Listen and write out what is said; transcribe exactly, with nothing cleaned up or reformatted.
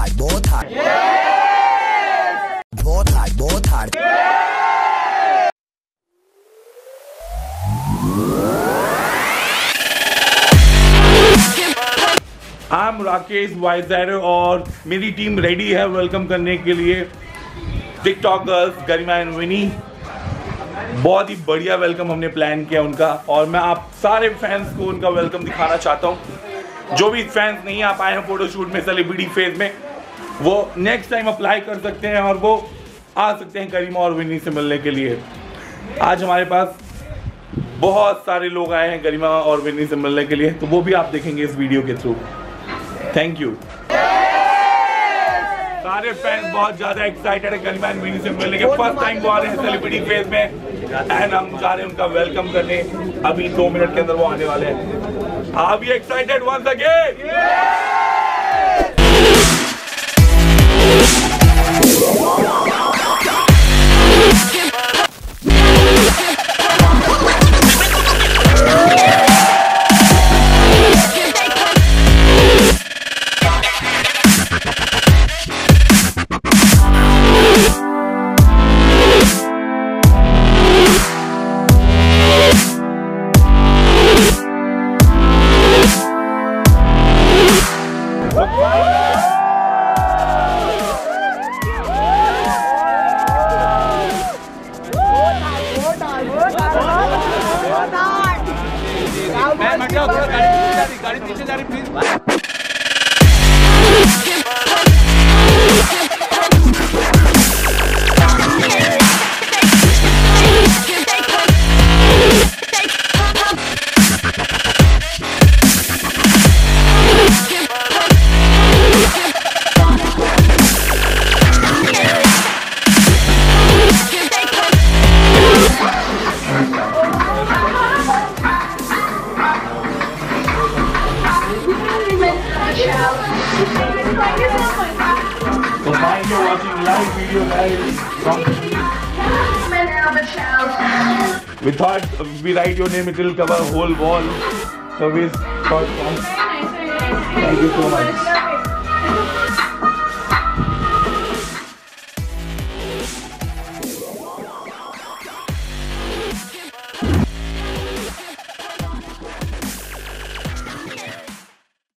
hard, both hard. Yes! Both hard, both hard. Yes! I'm Rakesh Wiser और मेरी team ready है welcome करने के लिए टिकटॉकर्स गरिमा एंड विनी। बहुत ही बढ़िया वेलकम हमने प्लान किया उनका और मैं आप सारे फैंस को उनका वेलकम दिखाना चाहता हूँ। जो भी फैंस नहीं आ पाए हैं फोटोशूट में सेलिब्रिटी फेज में, वो नेक्स्ट टाइम अप्लाई कर सकते हैं और वो आ सकते हैं गरिमा और विनी से मिलने के लिए। आज हमारे पास बहुत सारे लोग आए हैं गरिमा और विनी से मिलने के लिए, तो वो भी आप देखेंगे इस वीडियो के थ्रू। Thank you. सारे फैंस बहुत ज्यादा एक्साइटेड है गरिमा एंड विनी से मिलने के। फर्स्ट टाइम वो आ रहे हैं सेलिब्रिटी फेज में एंड हम जा रहे हैं उनका वेलकम करने। अभी दो मिनट के अंदर वो आने वाले हैं। आप भी एक्साइटेड वंस अगेन? गाड़ी पीछे जा रही please. So thank you for watching live video guys from we thought we write your name, it will cover whole wall, so we thought thank you so much.